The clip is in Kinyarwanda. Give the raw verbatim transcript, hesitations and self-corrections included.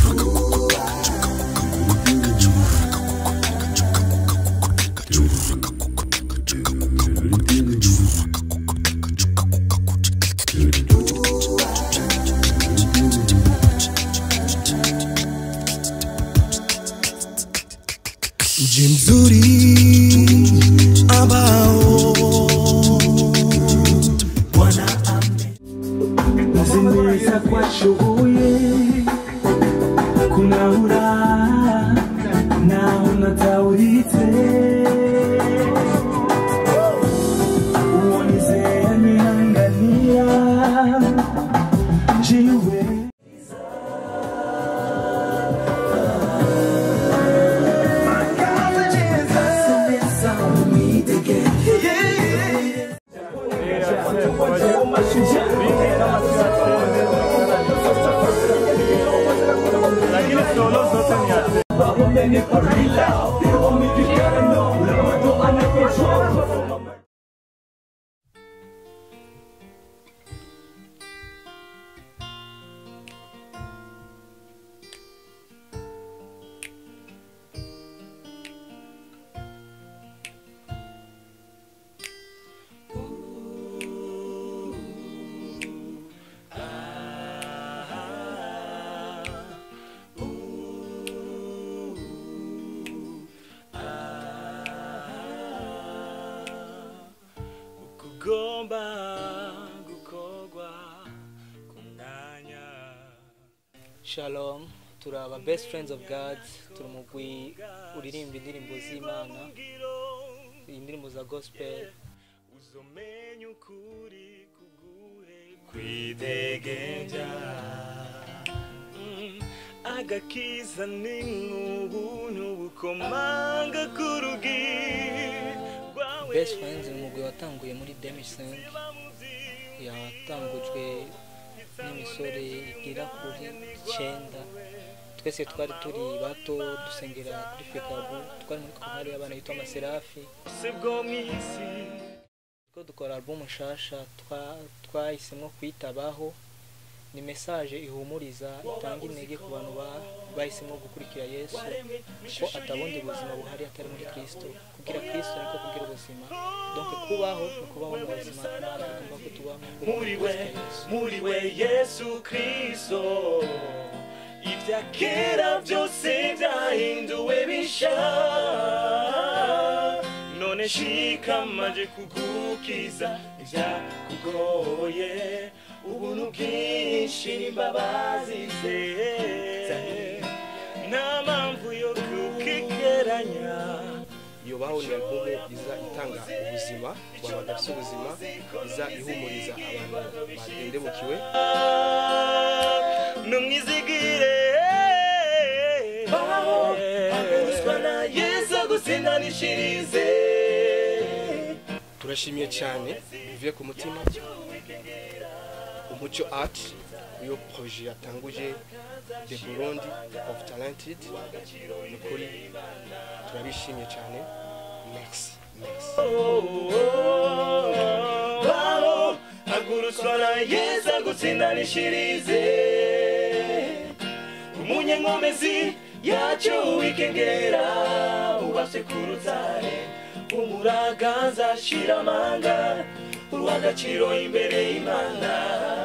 Jimzuri ambao Bwana ame Nazimeza kwa shughuli kuna uraha na unataurite uonize niangania jiwe Shalom, turi aba best friends of God, turi mugwi uririmba indirimbo z'Imana, indirimbo za gospel. Uzomenya ukuri kuguhe kwidegenja, agakiza n'ubuntu bukomanga kurugi. Best friends ni umugwi watanguye muri deux mille cinq, yatangujwe n'imisore igira kuri icyenda. Twese twari turi bato dusengera kuri Fekabu, twari muri korali y'abana yitwa Amaserafi. Sebwo mwisi ko dukora album nshasha twahisemo kwitabaho, ni message ihumuriza itanga intege ku bantu bahisemo gukurikira Yesu ko atabundi buzima buhari atari muri Kristo. Kugira Kristo niko kugira ubuzima, donc kubaho no kubaho mu buzima tugomba kutubaho muri we muri we Yesu Kristo. Ibya kera byose byahinduwe bisha, none shikamaje kugukiza ibyakugoye, ubuntu bwinshi n'imbabazi ze, nta mpamvu yo kukigeranya. Yobaho ni album iza itanga ubuzima ku bantu badafite ubuzima, iza ihumuriza abantu badendebukiwe. Numwizigire baho aguruswa na Yesu gusindanishirize. Turashimiye cyane bivuye ku mutima Umucyo Art, iyo projet yatanguje de Burundi of Talented. Nukuri turabishimiye cyane. Merci, merci. Baho aguruswa na Yesu gutsindanishirize, umunye ngomezi yacu wikengera, ubashe kurutare umuraganza shiramanga, urwagaciro imbere y'Imana.